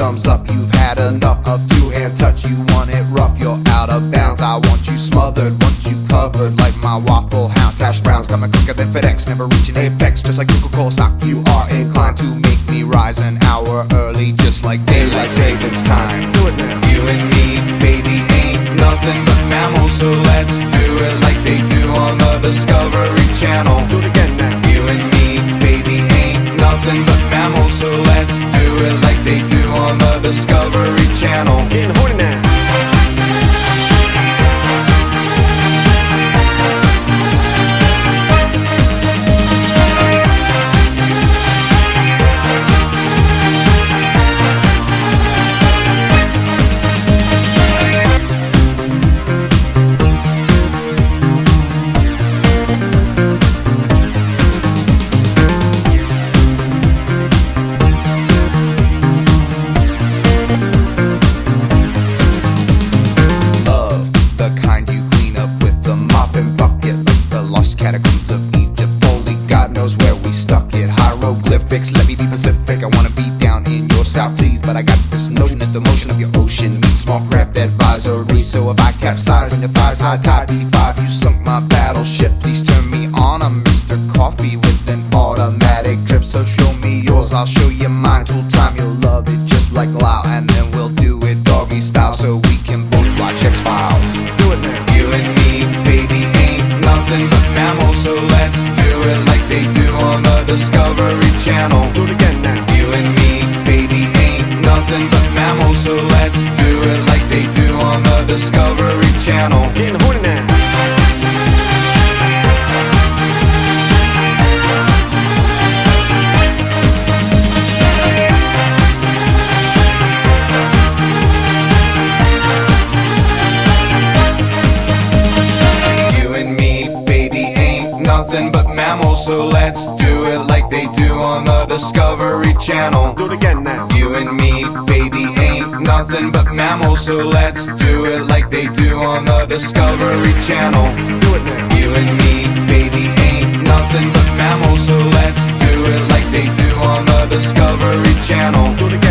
thumbs up. You've had enough of two-hand touch. You want it rough, you're out of bounds. I want you smothered, want you covered like my Waffle House hash browns. Coming quicker than FedEx, never reaching apex. Just like Coca-Cola stock, you are inclined to make me rise an hour early, just like daylight savings time. Do it now. You and me, baby, ain't nothing but mammals, so let's do it like they do on the Discovery Channel. Do it again now. You and me, baby, ain't nothing but mammals, so let's do it like they do on the Discovery Channel. Getting horny now. Catacombs of Egypt, only God knows where we stuck it. Hieroglyphics, let me be Pacific. I wanna be down in your South Seas, but I got this notion that the motion of your ocean meets small craft advisory. So if I capsize on your thighs, high tide B5, you sunk my battleship. Please turn me on. I'm Mr. Coffee with an automatic drip. So show me yours, I'll show you mine. Tool time, you'll love it just like Lao, and then we'll do it doggy style so we can both watch X-Files. Do it now. You and me, baby, ain't nothing but mammals, so let's do it like they do on the Discovery Channel. Do it again now. You and me, baby, ain't nothing but mammals, so let's do it like they do on the Discovery Channel. Getting horny now. Nothing but mammals, so let's do it like they do on the Discovery Channel. Do it again now. You and me, baby, ain't nothing but mammals, so let's do it like they do on the Discovery Channel. Do it now. You and me, baby, ain't nothing but mammals, so let's do it like they do on the Discovery Channel. Do it again.